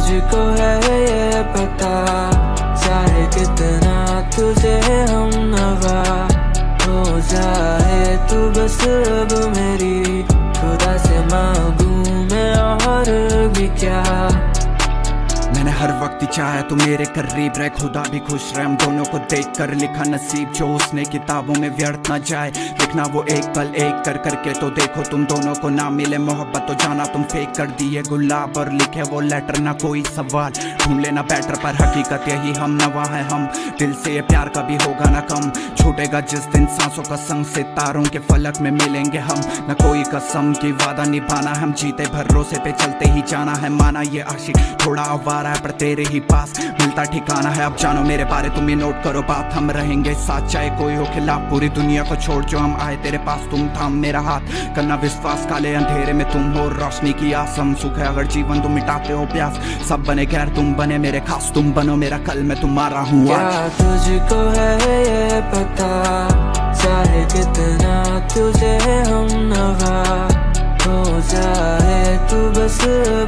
तुझको है ये पता, चाहे कितना तुझे हम नवा हो जाए तू बस अब मेरी, खुदा से मांगू मैं और भी क्या। मैंने हर वक्त चाहा तू मेरे करीब रहे, खुदा भी खुश रहे, हम दोनों को देख कर लिखा नसीब जो उसने किताबों में व्यर्थ ना जाए। लिखना वो एक पल एक कर करके तो देखो तुम दोनों को ना मिले मोहब्बत तो जाना तुम फेंक कर दिए गुलाब और लिखे वो लेटर ना कोई सवाल, ढूंढ लेना बेटर पर हकीकत यही हम नवा है। हम दिल से ये प्यार कभी होगा ना कम, छूटेगा जिस दिन सांसों का संग, सितारों के फलक में मिलेंगे हम, न कोई कसम की वादा निभाना, हम जीते भरोसे पे चलते ही जाना है। माना ये आशिक थोड़ा आवारा है पर तेरे ही पास मिलता ठिकाना है। अब जानो मेरे बारे तुम ये नोट करो बात, हम रहेंगे साथ चाहे कोई हो खिलाफ, पूरी दुनिया को छोड़ जो हम आए तेरे पास, तुम थाम मेरा हाथ करना विश्वास, काले अंधेरे में तुम हो रोशनी की आस, हम सुख है अगर जीवन तुम मिटाते हो प्यास, सब बने खैर तुम बने मेरे खास, तुम बनो मेरा कल मैं तुम्हारा हूँ आज। क्या तुझको है ये पता, चाहे कितना तुझे हम नवा हो जाए तू बस